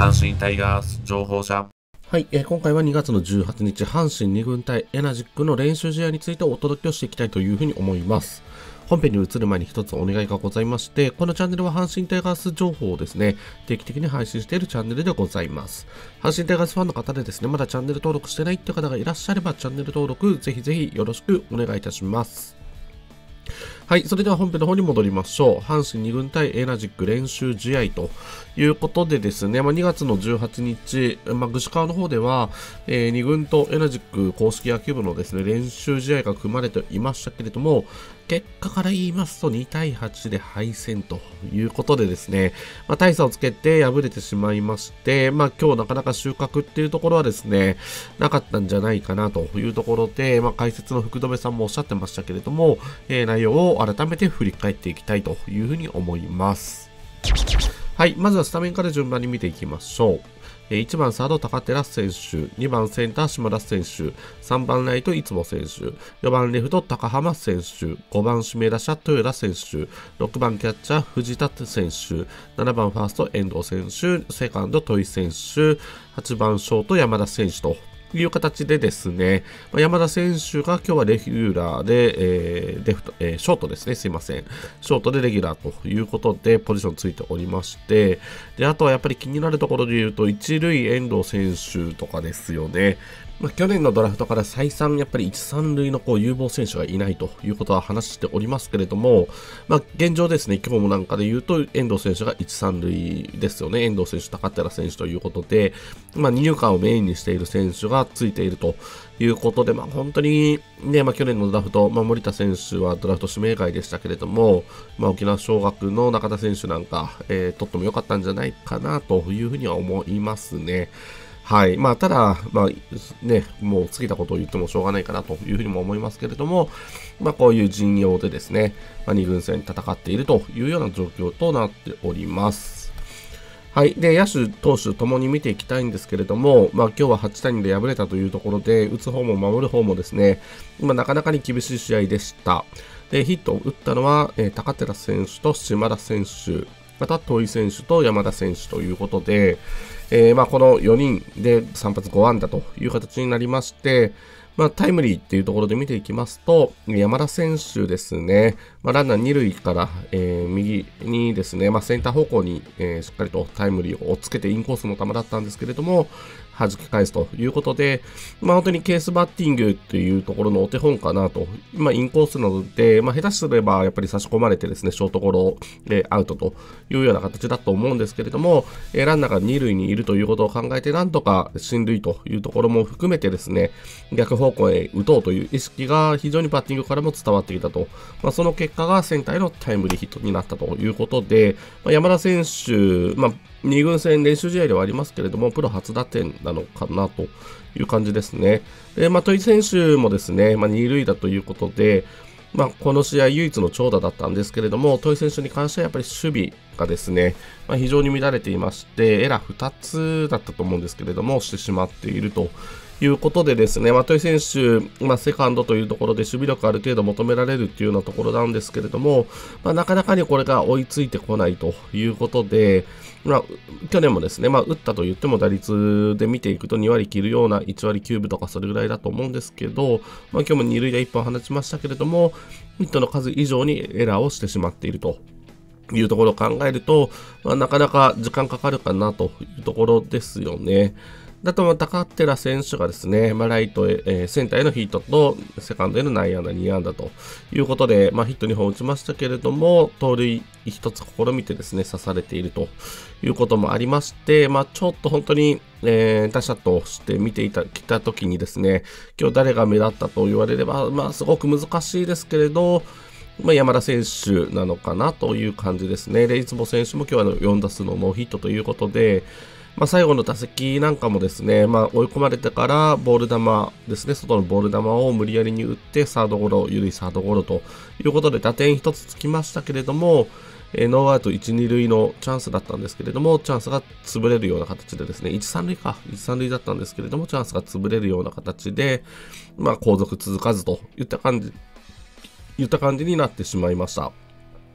阪神タイガース情報者。 はい、今回は2月の18日、阪神2軍対エナジックの練習試合についてお届けをしていきたいというふうに思います。本編に移る前に一つお願いがございまして、このチャンネルは阪神タイガース情報をですね、定期的に配信しているチャンネルでございます。阪神タイガースファンの方でですね、まだチャンネル登録してないって方がいらっしゃれば、チャンネル登録ぜひぜひよろしくお願いいたします。はい、それでは本編の方に戻りましょう。阪神2軍対エナジック練習試合ということでですね、2月の18日、具志川の方では、2軍とエナジック公式野球部のですね、練習試合が組まれていましたけれども、結果から言いますと2対8で敗戦ということでですね、大差をつけて敗れてしまいまして、今日なかなか収穫っていうところはですね、なかったんじゃないかなというところで、解説の福留さんもおっしゃってましたけれども、内容を改めて振り返っていきたいというふうに思います。はい、まずはスタメンから順番に見ていきましょう。1番サード高寺選手、2番センター島田選手、3番ライトいつも選手、4番レフト高浜選手、5番指名打者豊田選手、6番キャッチャー藤田選手、7番ファースト遠藤選手、セカンド戸井選手、8番ショート山田選手という形でですね、山田選手が今日はレギュラーで、ショートですね、すいません。ショートでレギュラーということでポジションついておりまして、で、あとはやっぱり気になるところで言うと、一塁遠藤選手とかですよね。去年のドラフトから再三やっぱり1、3塁の有望選手がいないということは話しておりますけれども、現状ですね、今日もなんかで言うと遠藤選手が1、3塁ですよね。遠藤選手、高寺選手ということで、二遊間をメインにしている選手がついているということで、本当にね、去年のドラフト、森田選手はドラフト指名外でしたけれども、沖縄尚学の中田選手なんか、取ってもよかったんじゃないかなというふうには思いますね。はい。ただ、ね、もう過ぎたことを言ってもしょうがないかなというふうにも思いますけれども、こういう陣容でですね、2軍戦戦っているというような状況となっております。はい。で、野手、投手ともに見ていきたいんですけれども、今日は8対2で敗れたというところで、打つ方も守る方もですね、なかなかに厳しい試合でした。で、ヒットを打ったのは、高寺選手と島田選手、また戸井選手と山田選手ということで、この4人で3発5安打という形になりまして、タイムリーっていうところで見ていきますと、山田選手ですね、ランナー2塁から、右にですね、センター方向に、しっかりとタイムリーをつけてインコースの球だったんですけれども、弾き返すということで、本当にケースバッティングっていうところのお手本かなと。インコースなので、下手すればやっぱり差し込まれてですね、ショートゴロ、アウトというような形だと思うんですけれども、ランナーが2塁にいるということを考えて、なんとか進塁というところも含めてですね、逆方向へ打とうという意識が非常にバッティングからも伝わってきたと。その結果がセンターへのタイムリーヒットになったということで、山田選手、2軍戦練習試合ではありますけれども、プロ初打点なのかなという感じですね。で、戸井選手もですね、2塁打ということで、この試合唯一の長打だったんですけれども、戸井選手に関してはやっぱり守備がですね、非常に乱れていまして、エラー2つだったと思うんですけれども、してしまっているということでですね、戸井選手、セカンドというところで守備力ある程度求められるっていうようなところなんですけれども、なかなかにこれが追いついてこないということで、去年もですね、打ったと言っても打率で見ていくと2割切るような1割9分とかそれぐらいだと思うんですけど、今日も2塁打1本放ちましたけれども、ヒットの数以上にエラーをしてしまっているというところを考えると、なかなか時間かかるかなというところですよね。あと高寺選手がですね、ライトへ、センターへのヒットとセカンドへの内野安打2安打ということで、ヒット2本打ちましたけれども、盗塁1つ試みてですね、刺されているということもありまして、ちょっと本当に、打者として見てきたときにですね、今日誰が目立ったと言われれば、すごく難しいですけれど、山田選手なのかなという感じですね。で、いつも選手も今日は4打数のノーヒットということで、最後の打席なんかもですね、追い込まれてからボール球ですね、外のボール球を無理やりに打ってサードゴロ、緩いサードゴロということで打点1つつきましたけれども、ノーアウト1、2塁のチャンスだったんですけれども、チャンスが潰れるような形でですね、1、3塁か、1、3塁だったんですけれども、チャンスが潰れるような形で、後続続かずといった感じになってしまいました。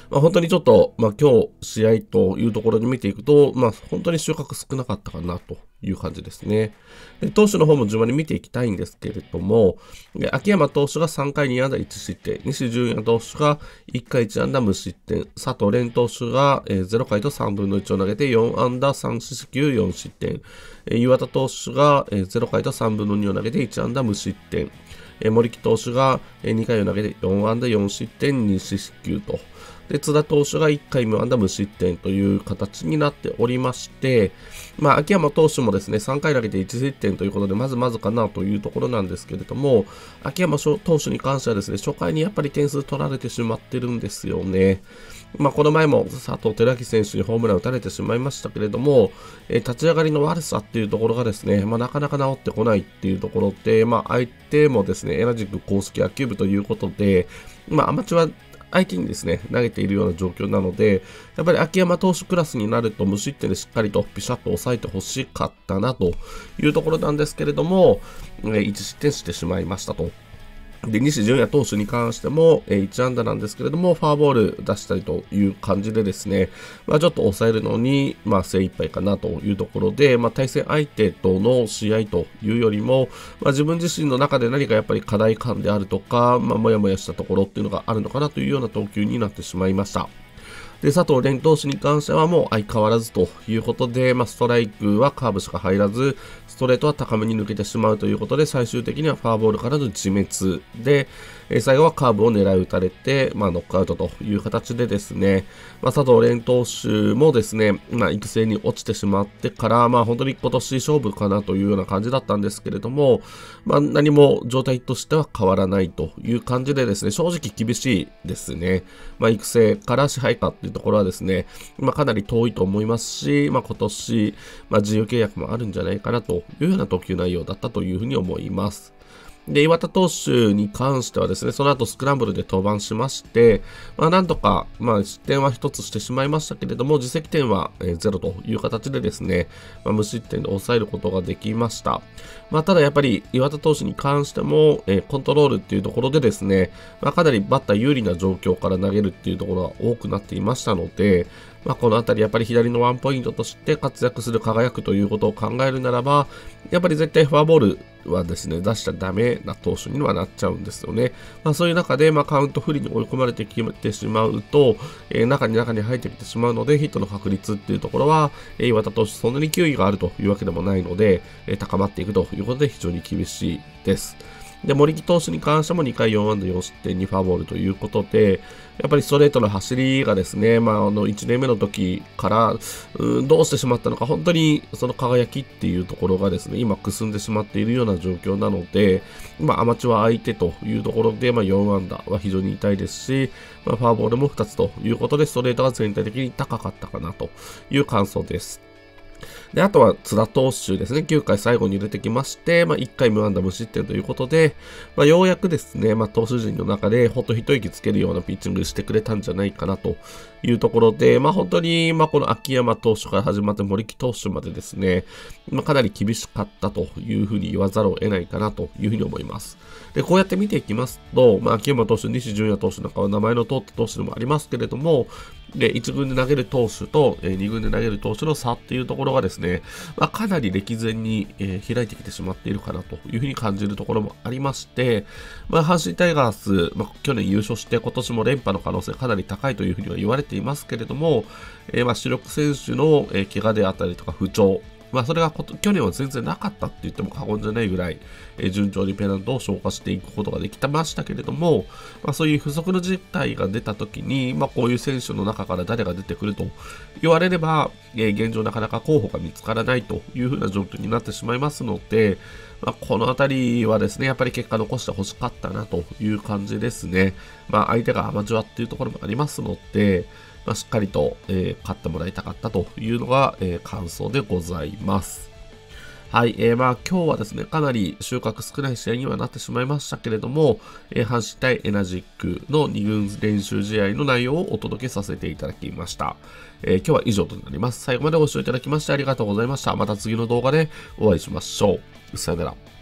本当にちょっと、今日試合というところで見ていくと、本当に収穫少なかったかなという感じですね。で投手の方も順番に見ていきたいんですけれども、秋山投手が3回2安打1失点、西純也投手が1回1安打無失点、佐藤蓮投手が0回と3分の1を投げて4安打3四球4失点、岩田投手が0回と3分の2を投げて1安打無失点、森木投手が2回を投げて4安打4失点2四球と、で津田投手が1回無安打無失点という形になっておりまして、秋山投手もですね3回投げて1失点ということでまずまずかなというところなんですけれども、秋山投手に関してはですね初回にやっぱり点数取られてしまってるんですよね。この前も佐藤輝明選手にホームラン打たれてしまいましたけれども、立ち上がりの悪さっていうところがですね、なかなか治ってこないっていうところで、相手もですねエナジック公式野球部ということで、アマチュア相手にですね、投げているような状況なので、やっぱり秋山投手クラスになると無失点でしっかりとピシャッと抑えてほしかったなというところなんですけれども、1失点してしまいましたと。で、西純也投手に関しても、1安打なんですけれども、フォアボール出したりという感じでですね、ちょっと抑えるのに、精一杯かなというところで、対戦相手との試合というよりも、自分自身の中で何かやっぱり課題感であるとか、もやもやしたところっていうのがあるのかなというような投球になってしまいました。で、佐藤蓮投手に関してはもう相変わらずということで、ストライクはカーブしか入らず、ストレートは高めに抜けてしまうということで、最終的にはフォアボールからの自滅で、最後はカーブを狙い打たれて、ノックアウトという形でですね、佐藤蓮投手もですね、育成に落ちてしまってから、本当に今年勝負かなというような感じだったんですけれども、何も状態としては変わらないという感じでですね、正直厳しいですね。育成から支配下っていうところはですね、かなり遠いと思いますし、今年、自由契約もあるんじゃないかなというような投球内容だったというふうに思います。で、岩田投手に関してはですね、その後スクランブルで登板しまして、なんとか、失点は一つしてしまいましたけれども、自責点は0という形でですね、無失点で抑えることができました。ただやっぱり岩田投手に関しても、コントロールっていうところでですね、かなりバッター有利な状況から投げるっていうところが多くなっていましたので、このあたりやっぱり左のワンポイントとして活躍する輝くということを考えるならば、やっぱり絶対フォアボールはですね、出しちゃダメな投手にはなっちゃうんですよね。そういう中で、カウント不利に追い込まれてきてしまうと、中に入ってきてしまうので、ヒットの確率っていうところは、岩田投手そんなに球威があるというわけでもないので、高まっていくということで非常に厳しいです。で、森木投手に関しても2回4安打4失点2フォアボールということで、やっぱりストレートの走りがですね、1年目の時から、どうしてしまったのか、本当にその輝きっていうところがですね、今くすんでしまっているような状況なので、アマチュア相手というところで、4安打は非常に痛いですし、フォアボールも2つということで、ストレートが全体的に高かったかなという感想です。で、あとは津田投手ですね、9回最後に入れてきまして、1回無安打無失点ということで、ようやくですね、投手陣の中でほっと一息つけるようなピッチングしてくれたんじゃないかなというところで、本当に、この秋山投手から始まって森木投手までですね、かなり厳しかったというふうに言わざるを得ないかなというふうに思います。で、こうやって見ていきますと、秋山投手、西純也投手なんかは名前の通った投手でもありますけれども、で、1軍で投げる投手と、2軍で投げる投手の差っていうところがですね、かなり歴然に、開いてきてしまっているかなというふうに感じるところもありまして、阪神タイガース、去年優勝して今年も連覇の可能性かなり高いというふうには言われていますけれども、主力選手の、怪我であったりとか不調、それが去年は全然なかったって言っても過言じゃないぐらい、順調にペナントを消化していくことができてましたけれども、そういう不足の事態が出た時に、こういう選手の中から誰が出てくると言われれば、現状なかなか候補が見つからないというふうな状況になってしまいますので、このあたりはですね、やっぱり結果残してほしかったなという感じですね。相手がアマチュアっていうところもありますので、しっかりと、勝ってもらいたかったというのが、感想でございます。はい、今日はですね、かなり収穫少ない試合にはなってしまいましたけれども、阪神対エナジックの2軍練習試合の内容をお届けさせていただきました。今日は以上となります。最後までご視聴いただきましてありがとうございました。また次の動画でお会いしましょう。さよなら。